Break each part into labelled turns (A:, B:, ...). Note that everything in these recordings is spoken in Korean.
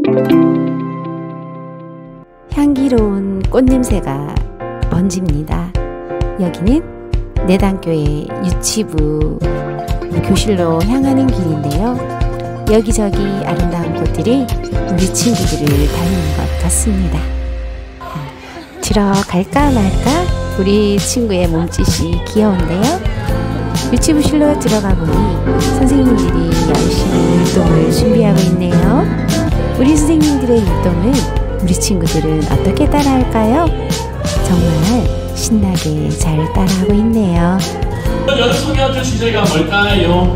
A: 향기로운 꽃냄새가 번집니다. 여기는 내단교회 유치부 교실로 향하는 길인데요. 여기저기 아름다운 꽃들이 우리 친구들을 닮은 것 같습니다. 들어갈까 말까? 우리 친구의 몸짓이 귀여운데요. 유치부실로 들어가 보니 선생님들이 열심히 율동을 준비하고 있네요. 우리 선생님들의 율동을 우리 친구들은 어떻게 따라할까요? 정말 신나게 잘 따라하고 있네요.
B: 여름 소개할 주제가 뭘까요?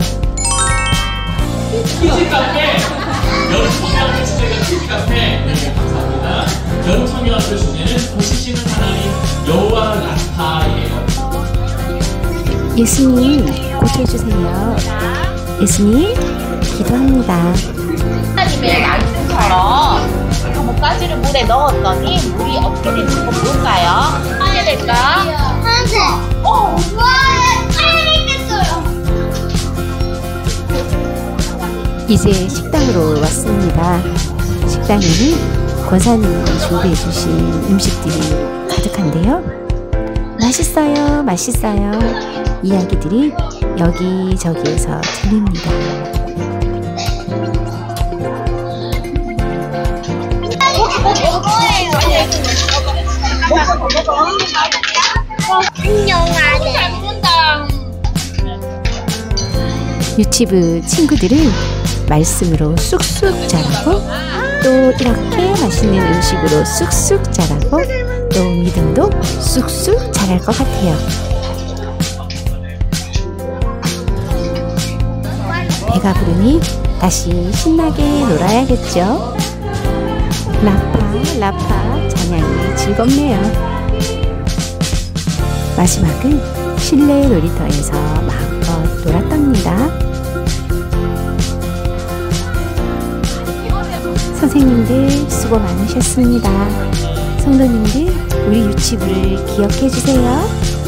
B: 키즈 카페! 여름 소개할 주제가 키즈 카페! 네, 감사합니다. 여름 소개할 주제는 보시시는 하나님 여호와 라파예요.
A: 예수님 고쳐주세요. 예수님 기도합니다.
C: 하나님의 말씀처럼 5가지를 물에 넣었더니 물이 어떻게 될지 모를까요? 어떻게 될까?
D: 하얀색. 와, 빨개졌어요.
A: 이제 식당으로 왔습니다. 식당에는 권사님이 준비해 주신 음식들이 가득한데요. 맛있어요, 맛있어요. 이야기들이 여기저기에서 들립니다. 유치부 친구들은 말씀으로 쑥쑥 자라고 또 이렇게 맛있는 음식으로 쑥쑥 자라고 또 믿음도 쑥쑥 자랄 것 같아요. 배가 부르니 다시 신나게 놀아야겠죠. 라파 찬양이 즐겁네요. 마지막은 실내 놀이터에서 마음껏 놀았답니다. 선생님들 수고 많으셨습니다. 성도님들 우리 유치부를 기억해 주세요.